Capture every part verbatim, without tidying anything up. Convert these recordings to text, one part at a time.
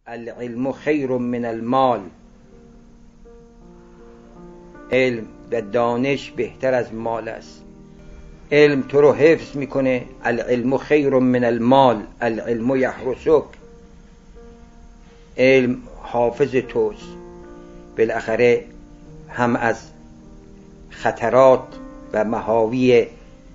العلم خیر من المال، علم و دانش بهتر از مال است. علم تو رو حفظ میکنه. العلم خیر من المال، العلم یحرسک. علم حافظ توست. بالاخره هم از خطرات و محاوی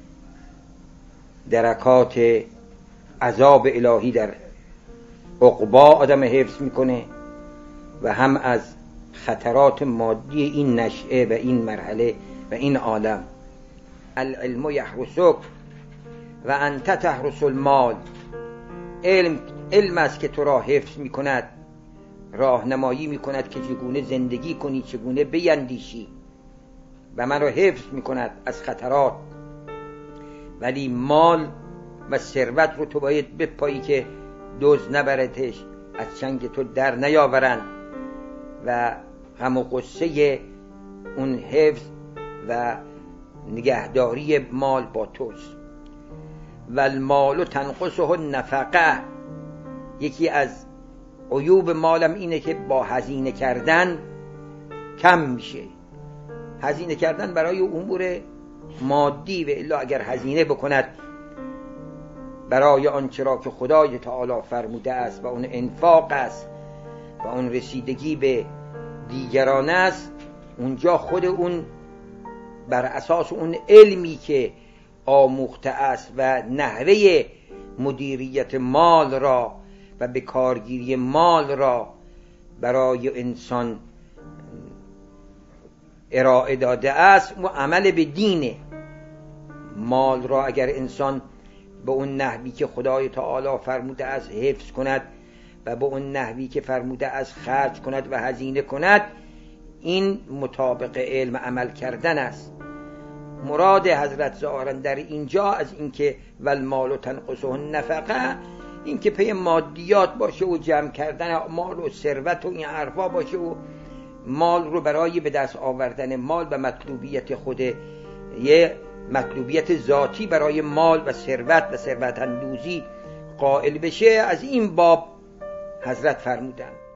درکات عذاب الهی در عقبا آدم حفظ میکنه و هم از خطرات مادی این نشأه و این مرحله و این عالم. العلم یحرسک و انت تحرس المال. علم علم است که تو را حفظ میکند، راهنمایی میکند که چگونه زندگی کنی، چگونه بیندیشی و من را حفظ میکند از خطرات. ولی مال و ثروت رو تو باید بپایی که دزد نبرتش، از چنگ تو در نیاورن و غم و غصه اون حفظ و نگهداری مال با توست. و المال تنقصه النفقه. یکی از عیوب مالم اینه که با هزینه کردن کم میشه. هزینه کردن برای امور مادی، و الا اگر هزینه بکند برای آنچه را که خدای تعالی فرموده است و اون انفاق است و اون رسیدگی به دیگران است، اونجا خود اون بر اساس اون علمی که آموخته است و نحوه مدیریت مال را و به کارگیری مال را برای انسان ارائه داده است و عمل به دینه. مال را اگر انسان به اون نحوی که خدای تعالی فرموده است حفظ کند و به اون نحوی که فرموده است خرج کند و هزینه کند، این مطابق علم عمل کردن است. مراد حضرت ظاهرا در اینجا از اینکه والمال تنقصه النفقه، اینکه پی مادیات باشه و جمع کردن مال و ثروت و این حرفا باشه و مال رو برای به دست آوردن مال و مطلوبیت خود، یه مطلوبیت ذاتی برای مال و ثروت و ثروت اندوزی قائل بشه. از این باب حضرت فرمودند